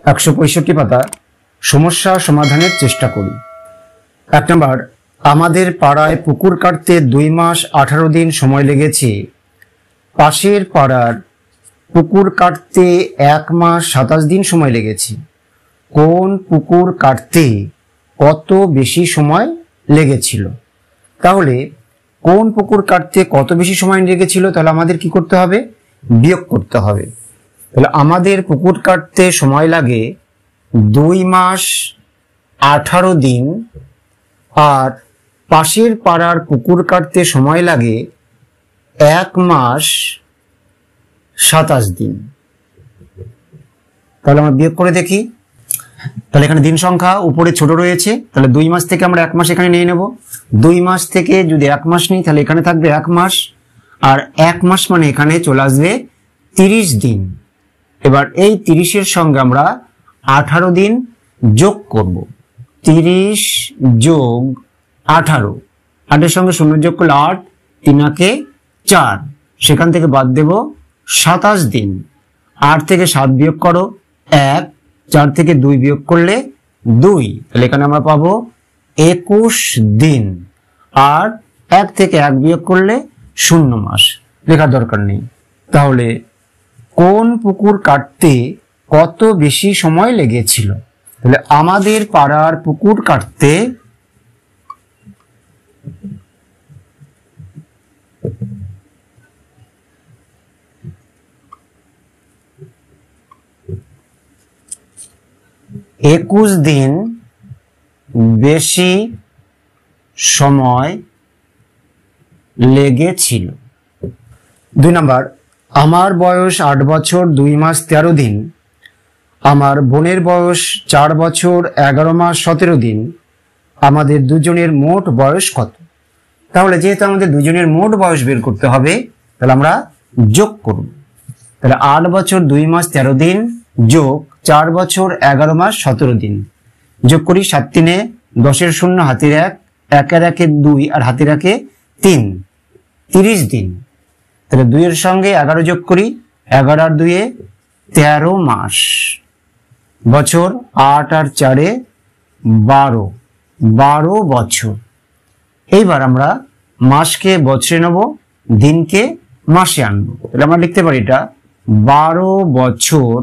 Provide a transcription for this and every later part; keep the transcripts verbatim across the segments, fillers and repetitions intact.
একশো পঁয়ষট্টি পাতা সমস্যা সমাধানের চেষ্টা করি। এক নম্বর, আমাদের পাড়ায় পুকুর কাটতে দুই মাস আঠারো দিন সময় লেগেছে। পাশের পাড়ার পুকুর কাটতে এক মাস সাতাশ দিন সময় লেগেছে। কোন পুকুর কাটতে কত বেশি সময় লেগেছিল? তাহলে কোন পুকুর কাটতে কত বেশি সময় লেগেছিল, তাহলে আমাদের কি করতে হবে? বিয়োগ করতে হবে। তাহলে আমাদের পুকুর কাটতে সময় লাগে দুই মাস আঠারো দিন, আর পাশের পাড়ার পুকুর কাটতে সময় লাগে এক মাস সাতাশ দিন। তাহলে আমরা বিয়োগ করে দেখি। তাহলে এখানে দিন সংখ্যা উপরে ছোট রয়েছে, তাহলে দুই মাস থেকে আমরা এক মাস এখানে নিয়ে নেব। দুই মাস থেকে যদি এক মাস নিই তাহলে এখানে থাকবে এক মাস, আর এক মাস মানে এখানে চলে আসবে তিরিশ দিন। এবার এই তিরিশের সঙ্গে আমরা আঠারো দিন যোগ করব। তিরিশ যোগ আঠারো, আটের সঙ্গে শূন্য যোগ করলে আট, তিনাকে চার, সেখান থেকে বাদ দেব সাতাশ দিন। আট থেকে সাত বিয়োগ করো এক, চার থেকে দুই বিয়োগ করলে দুই, তাহলে এখানে আমরা পাবো একুশ দিন। আর এক থেকে এক বিয়োগ করলে শূন্য মাস, লেখার দরকার নেই। তাহলে কোন পুকুর কাটতে কত বেশি সময় লেগেছিল? তাহলে আমাদের পাড়ার পুকুর কাটতে একুশ দিন বেশি সময় লেগেছিল। দুই নম্বর, আমার বয়স আট বছর দুই মাস তেরো দিন, আমার বোনের বয়স চার বছর এগারো মাস সতেরো দিন, আমাদের দুজনের মোট বয়স কত? তাহলে যেহেতু আমাদের দুজনের মোট বয়স বের করতে হবে, তাহলে আমরা যোগ করব। তাহলে আট বছর দুই মাস তেরো দিন যোগ চার বছর এগারো মাস সতেরো দিন, যোগ করি। সাত তিনে দশের শূন্য, হাতের এক, একের একে দুই, আর হাতের একে তিন, তিরিশ দিন। তাহলে দুইয়ের সঙ্গে এগারো যোগ করি, এগারো আর দুইয়ে তেরো মাস। বছর আট আর চারে বারো, বারো বছর। এইবার আমরা মাসকে বছরে নেব, দিনকে মাসে আনবো। তাহলে আমরা লিখতে পারি এটা বারো বছর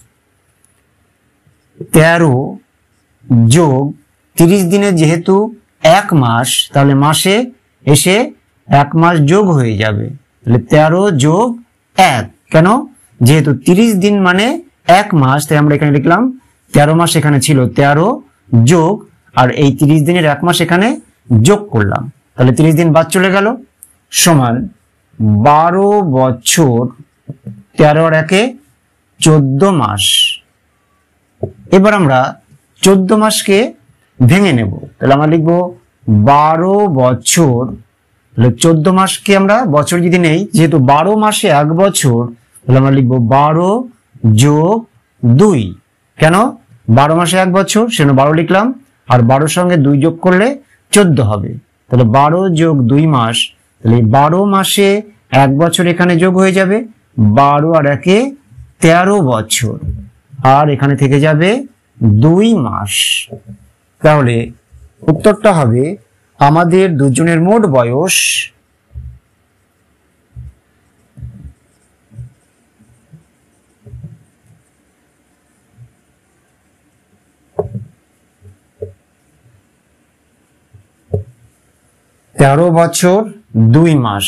তেরো যোগ তিরিশ দিনে যেহেতু এক মাস, তাহলে মাসে এসে এক মাস যোগ হয়ে যাবে। তাহলে তেরো যোগ এক, কেন? যেহেতু তিরিশ দিন মানে এক মাস, তাই আমরা এখানে লিখলাম তেরো মাস এখানে ছিল, তেরো যোগ আর এই তিরিশ দিনের এক মাস এখানে যোগ করলাম, তাহলে তিরিশ দিন বাদ চলে গেল, সমান বারো বছর তেরো আর একে চোদ্দ মাস। এবার আমরা চোদ্দ মাসকে ভেঙে নেব। তাহলে আমরা লিখবো বারো বছর, তাহলে চোদ্দ মাসকে আমরা বছর যদি নেই, যেহেতু বারো মাসে এক বছর, তাহলে আমরা লিখবো বারো যোগ দুই। কেন? বারো মাসে এক বছর, সেজন্য বারো লিখলাম, আর বারোর সঙ্গে দুই যোগ করলে চোদ্দ হবে। তাহলে বারো যোগ দুই মাস, তাহলে বারো মাসে এক বছর এখানে যোগ হয়ে যাবে, বারো আর একে তেরো বছর, আর এখানে থেকে যাবে দুই মাস। তাহলে উত্তরটা হবে আমাদের দুজনের মোট বয়স তেরো বছর দুই মাস।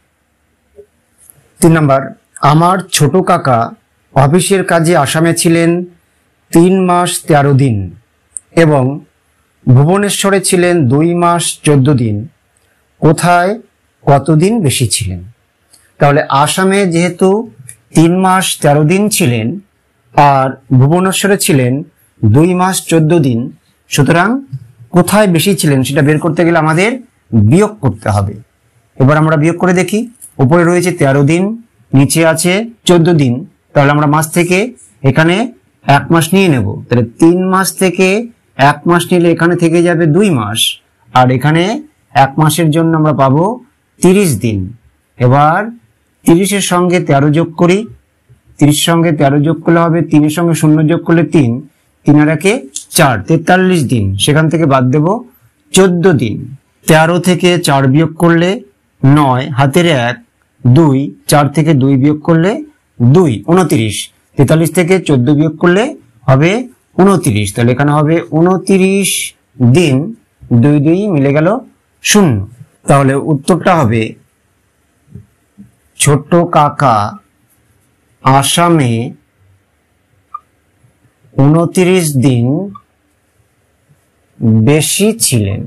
তিন নম্বর, আমার ছোট কাকা অফিসের কাজে আসামে ছিলেন তিন মাস তেরো দিন এবং ভুবনেশ্বরে ছিলেন দুই মাস চোদ্দ দিন, কোথায় কতদিন বেশি ছিলেন? তাহলে আসামে যেহেতু তিন মাস তেরো দিন ছিলেন আর ভুবনেশ্বরে ছিলেন দুই মাস চোদ্দ দিন, সুতরাং কোথায় বেশি ছিলেন সেটা বের করতে গেলে আমাদের বিয়োগ করতে হবে। এবার আমরা বিয়োগ করে দেখি। উপরে রয়েছে তেরো দিন, নিচে আছে চোদ্দ দিন, তাহলে আমরা মাস থেকে এখানে এক মাস নিয়ে নেব। তাহলে তিন মাস থেকে এক মাস নিলে এখানে থেকে যাবে দুই মাস, আর এখানে এক মাসের জন্য আমরা পাবো তিরিশ দিন। এবার তিরিশের সঙ্গে তেরো যোগ করি, তিরিশ সঙ্গে তেরো যোগ করলে হবে, তিনের সঙ্গে শূন্য যোগ করলে তিন, তিন আর একে চার, তেতাল্লিশ দিন। সেখান থেকে বাদ দেব চোদ্দ দিন। তেরো থেকে চার বিয়োগ করলে নয়, হাতের এক, দুই, চার থেকে দুই বিয়োগ করলে দুই, উনত্রিশ। তেতাল্লিশ থেকে চোদ্দ বিয়োগ করলে হবে উনত্রিশ, তাহলে এখানে হবে উনত্রিশ দিন, দুই দুই মিলে গেল শূন্য। তাহলে উত্তরটা হবে ছোট কাকা আসামে উনত্রিশ দিন বেশি ছিলেন।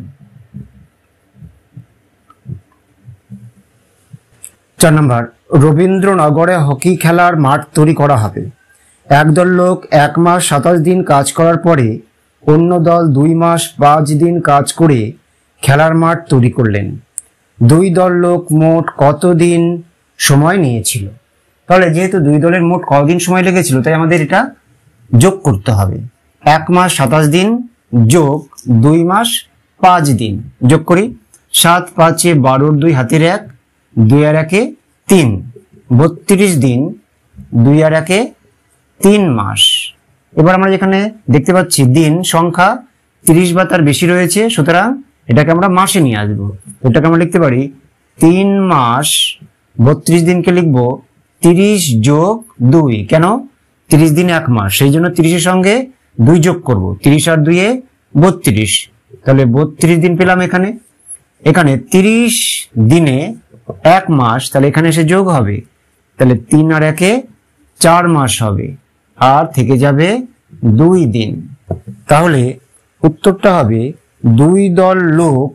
চার নম্বর, রবীন্দ্রনগরে হকি খেলার মাঠ তৈরি করা হবে। একদল লোক এক মাস সাতাশ দিন কাজ করার পরে অন্য দল দুই মাস পাঁচ দিন কাজ করে খেলার মাঠ তৈরি করলেন। দুই দল লোক মোট কতদিন সময় নিয়েছিল? তাহলে যেহেতু দুই দলের মোট কতদিন সময় লেগেছিল, তাই আমাদের এটা যোগ করতে হবে। এক মাস সাতাশ দিন যোগ দুই মাস পাঁচ দিন, যোগ করি। সাত পাঁচে বারোর দুই, হাতের এক, দুই আর একে তিন, বত্রিশ দিন, দুই আর একে তিন মাস। এবার আমরা যেখানে দেখতে পাচ্ছি দিন সংখ্যা তিরিশ বা তার বেশি রয়েছে, সুতরাং এটাকে আমরা মাসে নিয়ে আসবো। এটাকে আমরা লিখতে পারি তিন মাস, বত্রিশ দিনকে লিখবো তিরিশ যোগ দুই। কেন? তিরিশ দিন এক মাস, সেই জন্য তিরিশের সঙ্গে দুই যোগ করব। তিরিশ আর দুইয়ে বত্রিশ, তাহলে বত্রিশ দিন পেলাম এখানে। এখানে তিরিশ দিনে এক মাস, তাহলে এখানে এসে যোগ হবে, তাহলে তিন আর একে চার মাস হবে, আর থেকে যাবে দুই দিন। তাহলে উত্তরটা হবে দুই দল লোক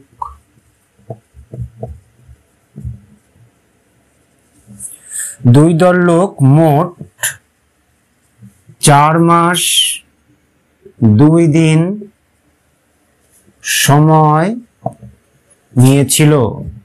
দুই দল লোক মোট চার মাস দুই দিন সময় নিয়েছিল।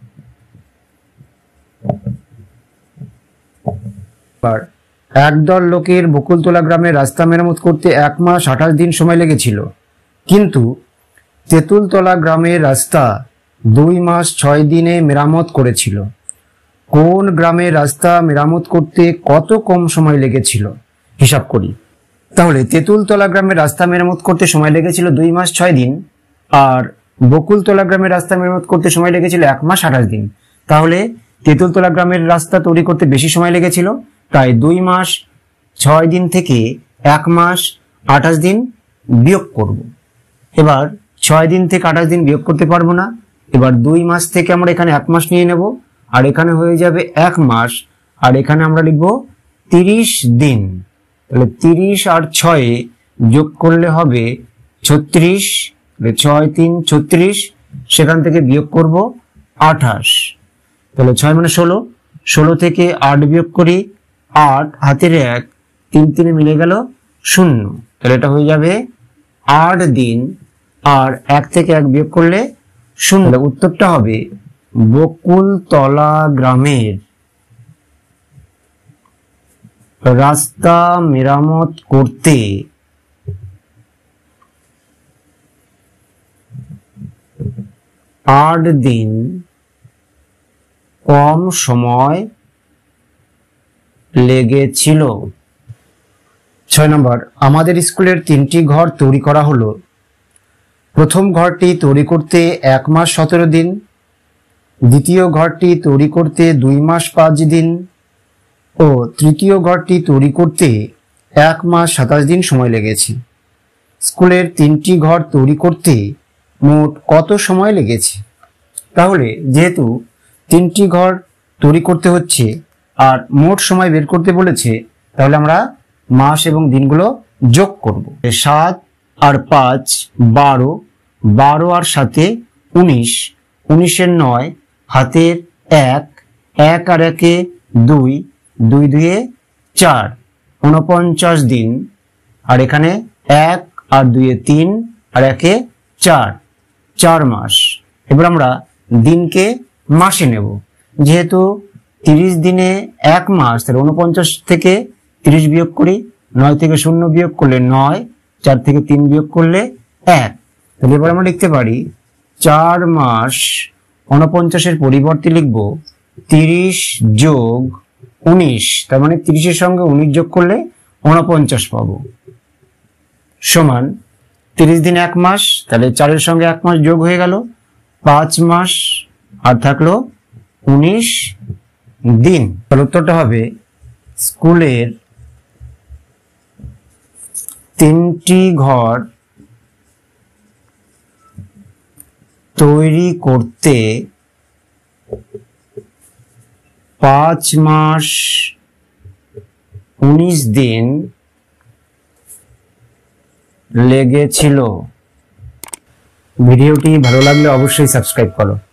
একদল লোকের বকুলতলা গ্রামের রাস্তা মেরামত করতে এক মাস আঠাশ দিন সময় লেগেছিল, কিন্তু তেঁতুলতলা গ্রামের রাস্তা দুই মাস ছয় দিনে মেরামত করেছিল। কোন গ্রামের রাস্তা মেরামত করতে কত কম সময় লেগেছিল? হিসাব করি। তাহলে তেঁতুলতলা গ্রামের রাস্তা মেরামত করতে সময় লেগেছিল দুই মাস ছয় দিন, আর বকুলতলা গ্রামের রাস্তা মেরামত করতে সময় লেগেছিল এক মাস আঠাশ দিন। তাহলে তেঁতুলতলা গ্রামের রাস্তা তৈরি করতে বেশি সময় লেগেছিল, তাই দুই মাস ছয় দিন থেকে এক মাস আঠাশ দিন বিয়োগ করব। এবার ছয় দিন থেকে আঠাশ দিন বিয়োগ করতে পারবো না, এবার দুই মাস থেকে আমরা এখানে এক মাস নিয়ে নেব, আর এখানে হয়ে যাবে এক মাস, আর এখানে আমরা লিখব তিরিশ দিন। তাহলে তিরিশ আর ছয়ে যোগ করলে হবে ছত্রিশ, ছয় তিন ছত্রিশ, সেখান থেকে বিয়োগ করব আঠাশ। তাহলে ছয় মানে ষোলো, ষোলো থেকে আট বিয়োগ করি, আট, হাতের এক, তিন তিনে মিলে গেল শূন্য, তাহলে এটা হয়ে যাবে আট দিন, আর এক থেকে এক বিয়োগ করলে শূন্য। উত্তরটা হবে বকুলতলা গ্রামের রাস্তা মেরামত করতে আট দিন কম সময় লেগেছিল। ছয় নম্বর, আমাদের স্কুলের তিনটি ঘর তৈরি করা হলো। প্রথম ঘরটি তৈরি করতে এক মাস সতেরো দিন, দ্বিতীয় ঘরটি তৈরি করতে দুই মাস পাঁচ দিন ও তৃতীয় ঘরটি তৈরি করতে এক মাস সাতাশ দিন সময় লেগেছে। স্কুলের তিনটি ঘর তৈরি করতে মোট কত সময় লেগেছে? তাহলে যেহেতু তিনটি ঘর তৈরি করতে হচ্ছে আর মোট সময় বের করতে বলেছে, তাহলে আমরা মাস এবং দিনগুলো যোগ করব। সাত আর পাঁচ বারো, বারো আর সাথে উনিশ, উনিশের নয়, হাতের এক, এক আর একে দুই, দুই দুয়ে চার, উনপঞ্চাশ দিন, আর এখানে এক আর দুইয়ে তিন আর একে চার, চার মাস। এবার আমরা দিনকে মাসে নেব, যেহেতু তিরিশ দিনে এক মাস, তাহলে উনপঞ্চাশ থেকে তিরিশ বিয়োগ করি, নয় থেকে শূন্য বিয়োগ করলে নয়, চার থেকে তিন বিয়োগ করলে এক, তাহলে এবার আমরা লিখতে পারি চার মাস। উনপঞ্চাশের পরিবর্তে লিখব তিরিশ যোগ উনিশ, তার মানে তিরিশের সঙ্গে উনিশ যোগ করলে উনপঞ্চাশ পাবো, সমান তিরিশ দিন এক মাস, তাহলে চারের সঙ্গে এক মাস যোগ হয়ে গেল পাঁচ মাস, আর থাকলো উনিশ দিন। তাহলে উত্তরটা হবে স্কুলের তিনটি ঘর তৈরি করতে পাঁচ মাস উনিশ দিন লেগেছিল। ভিডিওটি ভালো লাগলে অবশ্যই সাবস্ক্রাইব করো।